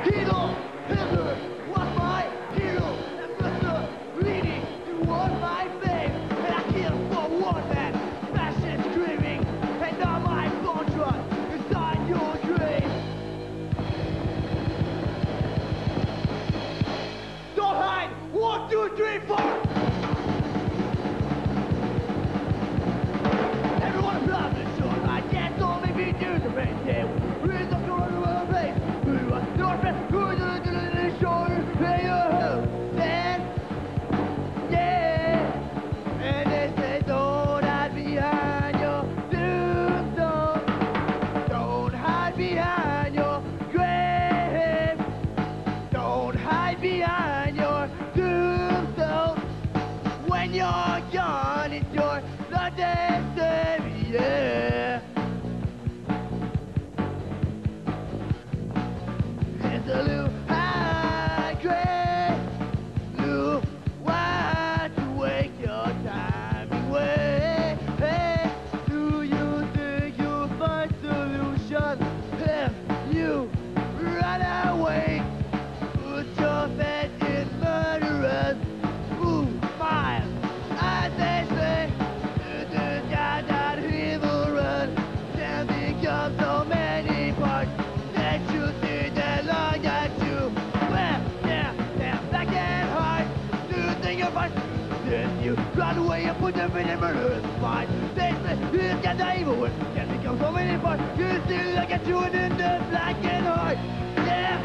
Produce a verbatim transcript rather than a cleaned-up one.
Hero, Hitler was my hero, and Mister Leading to was my fame. And I killed for one man, fascist screaming, and now my contract is on your grave. Don't hide! One, two, three, four! Everyone above the shore, my dad told me be do the rain day. We're the shore of the place. We were your friend, who is the shore, pay your home. Then, yeah. And they say, don't hide behind your tombstone. Don't hide behind your grave. Don't hide behind your tombstone. When you're gone, it's your the destiny, yeah. It's a little high grade, blue, why to wake your time away? Hey, do you think you'll find solution if you run away? Put your faith in murderers who smile as they say, the guy that evil run can become so many parts that you see that long at you. Well, yeah, yeah, black and white. Do you think you're fine? Then you run away and put them in a murderous mind. They say, this guy's the evil one can become so many parts. You still look at you and in the black and white. Yeah.